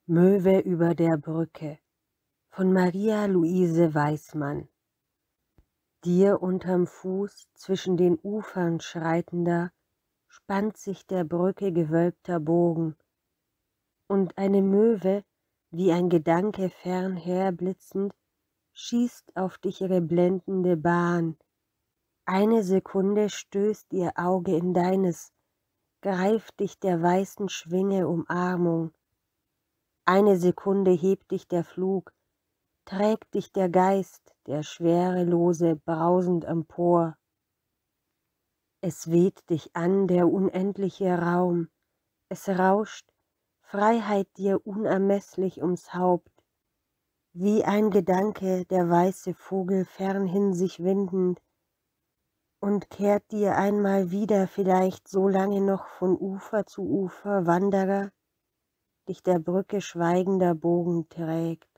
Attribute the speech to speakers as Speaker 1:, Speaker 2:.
Speaker 1: Möwe über der Brücke von Maria Luise Weismann. Dir unterm Fuß zwischen den Ufern schreitender spannt sich der Brücke gewölbter Bogen, und eine Möwe, wie ein Gedanke fernher blitzend, schießt auf dich ihre blendende Bahn. Eine Sekunde stößt ihr Auge in deines, greift dich der weißen Schwinge Umarmung. Eine Sekunde hebt dich der Flug, trägt dich der Geist, der schwerelose, brausend empor. Es weht dich an der unendliche Raum, es rauscht, Freiheit dir unermeßlich ums Haupt, wie ein Gedanke der weiße Vogel fernhin sich windend, und kehrt dir einmal wieder vielleicht so lange noch von Ufer zu Ufer, Wanderer, dich der Brücke schweigender Bogen trägt.